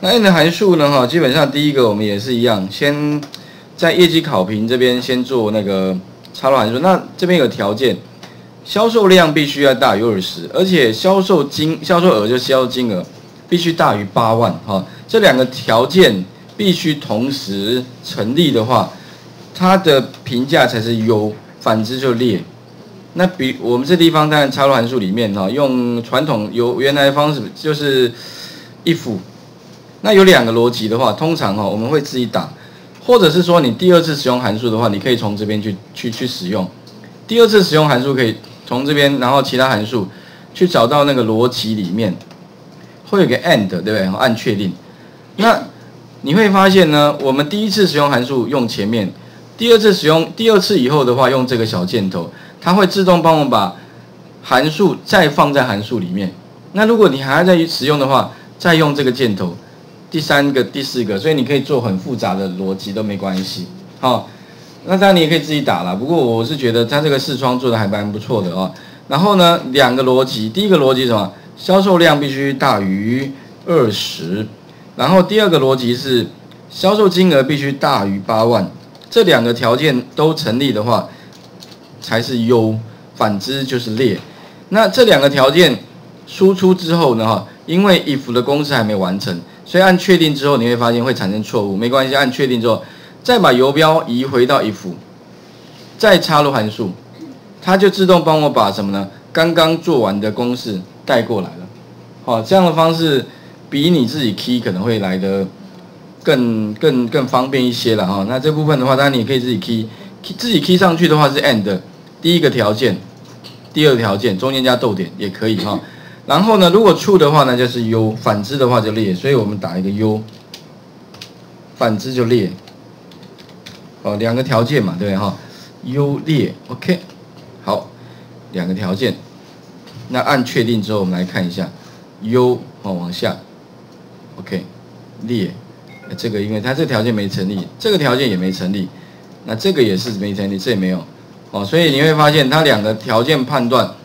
那 AND 的函数呢？基本上第一个我们也是一样，先在业绩考评这边先做那个插入函数。那这边有条件，销售量必须要大于20，而且销售额就销售金额必须大于8万这两个条件必须同时成立的话，它的评价才是优，反之就劣。那比我们这地方当然插入函数里面用传统原来的方式就是 if。那有2个逻辑的话，通常我们会自己打，或者是说你第2次使用函数的话，你可以从这边去使用。第2次使用函数可以从这边，然后其他函数去找到那个逻辑里面会有个 and， 对不对？按确定。那你会发现呢，我们第1次使用函数用前面，第2次以后的话用这个小箭头，它会自动帮我把函数再放在函数里面。那如果你还要再使用的话，再用这个箭头。第3个、第4个，所以你可以做很复杂的逻辑都没关系。那当然你也可以自己打啦，不过我是觉得它这个视窗做的还蛮不错的然后呢，2个逻辑，第一个逻辑是什么？销售量必须大于20，然后第2个逻辑是销售金额必须大于8万。这2个条件都成立的话，才是优，反之就是劣。那这2个条件输出之后呢，因为 if 的公式还没完成。所以按确定之后，你会发现会产生错误，没关系，按确定之后，再把游标移回到 if， 再插入函数，它就自动帮我把什么呢？刚刚做完的公式带过来了。这样的方式比你自己 key 可能会来得更方便一些了那这部分的话，当然你可以自己 key 上去的话是 and 第1个条件，第2个条件中间加逗点也可以然后呢，如果 true 的话呢，就是优；反之的话就劣。所以我们打一个优，反之就劣。2个条件嘛，对不对优劣 ，OK。好，2个条件。那按确定之后，我们来看一下优往下 ，OK， 劣。这个因为它这个条件没成立，这个条件也没成立，那这个也是没成立，这也没有所以你会发现它2个条件判断。